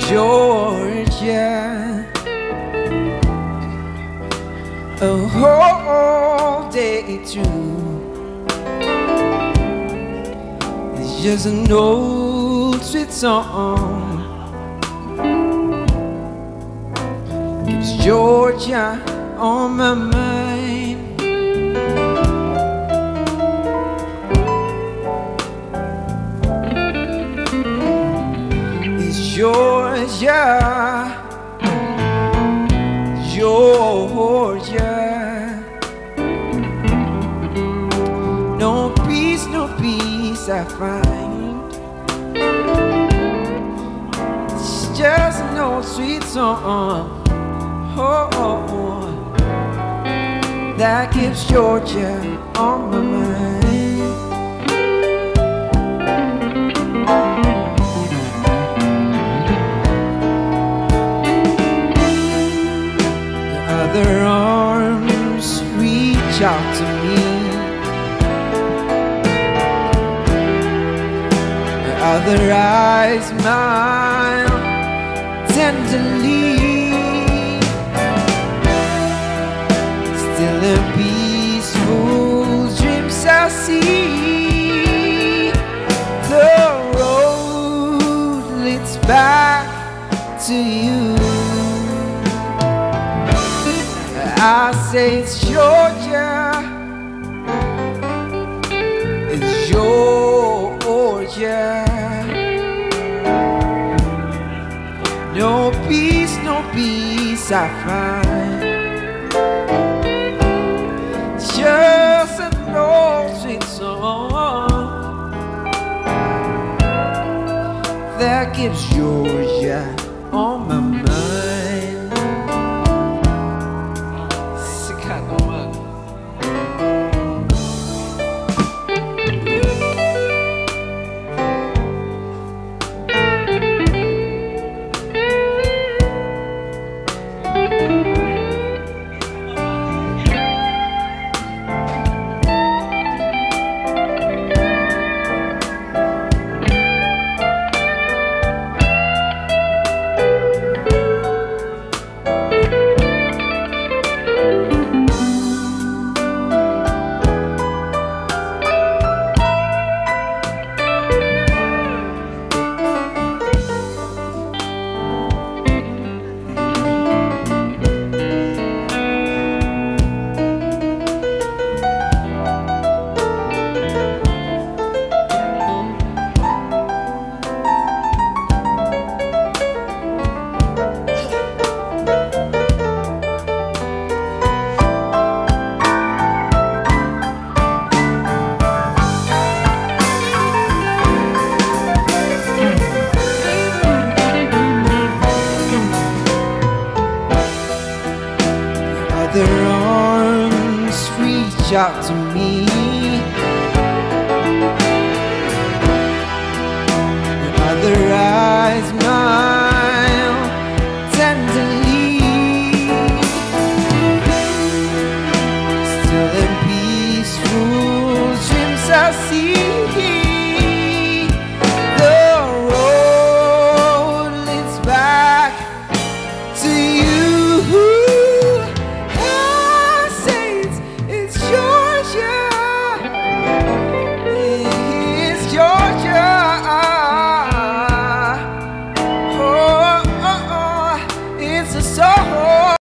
Georgia, a whole day through. It's just an old sweet song. Keeps Georgia on my mind. It's Georgia, Georgia. No peace I find. It's just an old sweet song. Oh, that keeps Georgia on my mind. The other arms reach out to me. The other eyes smile tenderly. Still in peaceful dreams I see. The road leads back to you. I say it's Georgia, it's Georgia. No peace I find. Just an old sweet song that keeps Georgia on my mind. Other arms reach out to me. The other eyes smile tenderly. Still in peaceful dreams I see.